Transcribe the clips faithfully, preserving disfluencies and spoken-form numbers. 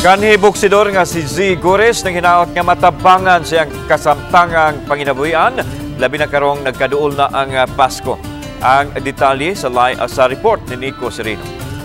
Kanhi boksidor nga si Z Gores nang hinaot nga matabangan siyang kasamtangang panginabuhian, labi na karong nagkaduol na ang Pasko. Ang detalye sa live sa report ni Nico Sereno.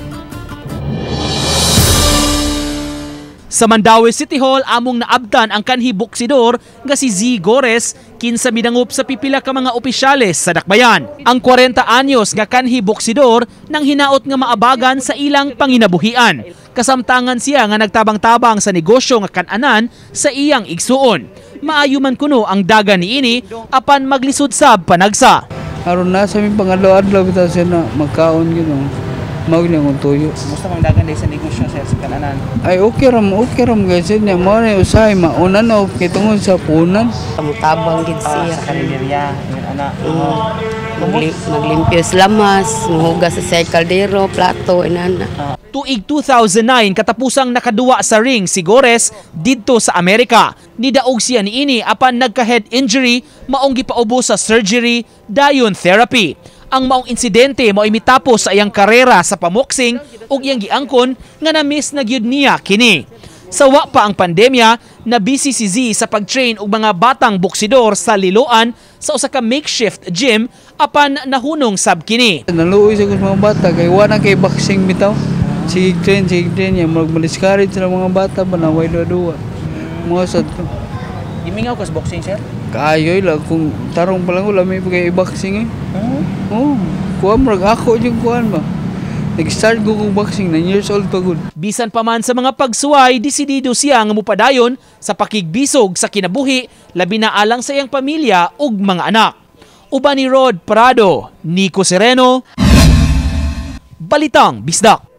Sa Mandaue City Hall among naabtan ang kanhi boksidor nga si Z Gores kinsa midangup sa pipila ka mga opisyales sa dakbayan. Ang forty anyos nga kanhi boksidor nang hinaot nga maabagan sa ilang panginabuhian. Kasamtangan siya nga nagtabang-tabang sa negosyo nga kan-anan sa iyang igsuon. Maayo man kuno ang daga niini apan maglisod sab panagsa. Aron na sa aming pangalaw-adlaw bitaw siya na magkaon gino. Mawag niya kong tuyo. Gusto mong dagan din sa negosyo sa kan-anan? Ay okay ram, okay ram guys. Niya mo na usahay mauna na okay tungod sa punan. Tabang gid Ah, siya. sa karinderya, yung anak. Magli maglimpyo sa lamas, muhugas sa kaldero, plato, inana. Tuig two thousand nine katapusang nakaduwa sa ring si Gores didto sa Amerika. Nidaog siya niini apan nagka-head injury maong gipaubo sa surgery dayon therapy. Ang maong insidente mao imitapos sa iyang karera sa pamoksing ug iyang giangkon nga na-miss na gyud niya kini. Sawa pa ang pandemya, na busy si Z sa pag-train og mga batang boksidor sa Liloan sa usa ka makeshift gym apan nahunong sab kini. Naluoy sa mga bata kay wala kay boxing bitaw. Sige train, sige train niya mag-discourage sa mga bata ba na way duwa. Mo sad ko. Gimingaw ko sa boxing, sir? Kayoy lang kung tarong pa lang wala may pagay boxing eh. Oh, kuha mo ako yung kuhan ba. Nag-start ko kong boxing, nine years old pa good. Bisan pa man sa mga pagsuway, desidido siya nga mupadayon sa pakigbisog sa kinabuhi, labi na alang sa iyang pamilya ug mga anak. Uban ni Rod Prado, Nico Sereno, Balitang Bisdak.